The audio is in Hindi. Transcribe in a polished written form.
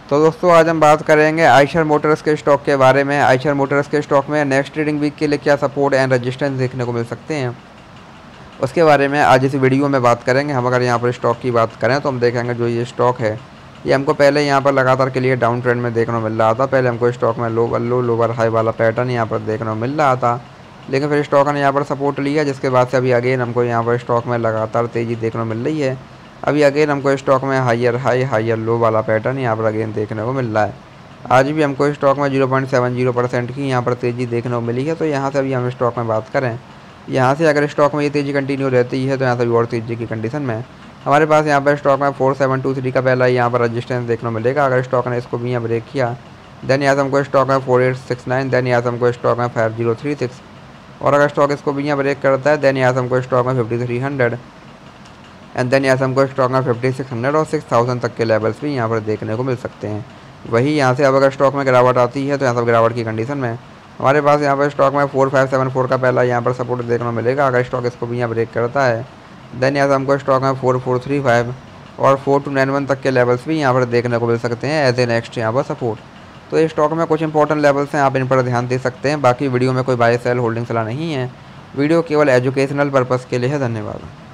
तो दोस्तों आज हम बात करेंगे आइशर मोटर्स के स्टॉक के बारे में। आइशर मोटर्स के स्टॉक में नेक्स्ट ट्रेडिंग वीक के लिए क्या सपोर्ट एंड रेजिस्टेंस देखने को मिल सकते हैं, उसके बारे में आज इस वीडियो में बात करेंगे। हम अगर यहाँ पर स्टॉक की बात करें तो हम देखेंगे जो ये स्टॉक है ये हमको पहले यहाँ पर लगातार के लिए डाउन ट्रेंड में देखने को मिल रहा था। पहले हमको स्टॉक में लोअर हाई वाला पैटर्न यहाँ पर देखने को मिल रहा था, लेकिन फिर स्टॉक ने यहाँ पर सपोर्ट लिया, जिसके बाद से अभी अगेन हमको यहाँ पर स्टॉक में लगातार तेज़ी देखने को मिल रही है। अभी अगेन हमको स्टॉक में हायर हाई हायर लो वाला पैटर्न यहाँ पर अगेन देखने को मिल रहा है। आज भी हमको स्टॉक में 0.70% की यहाँ पर तेज़ी देखने को मिली है। तो यहाँ से अभी हम स्टॉक में बात करें, यहाँ से अगर स्टॉक में ये तेज़ी कंटिन्यू रहती है तो यहाँ से भी और तेज़ी की कंडीशन में हमारे पास यहाँ पर स्टॉक में 4723 का पहला यहाँ पर रजिस्टेंस देखने को मिलेगा। अगर स्टॉक ने इसको भी यहाँ ब्रेक किया देन यहाँ से हमको स्टॉक में 4869, देन यहाँ से हमको स्टॉक में 5036, और अगर स्टॉक इसको भी यहाँ ब्रेक करता है देन यहाँ से हमको स्टॉक में 5300 एंड देन यहाँ से हमको स्टॉक में 5600 और 6000 तक के लेवल्स भी यहाँ पर देखने को मिल सकते हैं। वही यहाँ से अब अगर स्टॉक में गिरावट आती है तो यहाँ से गिरावट की कंडीशन में हमारे पास यहाँ पर स्टॉक में 4574 का पहला यहाँ पर सपोर्ट देखने को मिलेगा। अगर स्टॉक इसको भी यहाँ ब्रेक करता है देन यहाँ से हमको स्टॉक में 4435 और 4291 तक के लेवल्स भी यहाँ पर देखने को मिल सकते हैं एज ए नेक्स्ट यहाँ पर सपोर्ट। तो इस स्टॉक में कुछ इंपॉर्टेंट लेवल्स हैं, आप इन पर ध्यान दे सकते हैं। बाकी वीडियो में कोई बाय सेल होल्डिंग सलाह नहीं है, वीडियो केवल एजुकेशनल पर्पज़ के लिए है। धन्यवाद।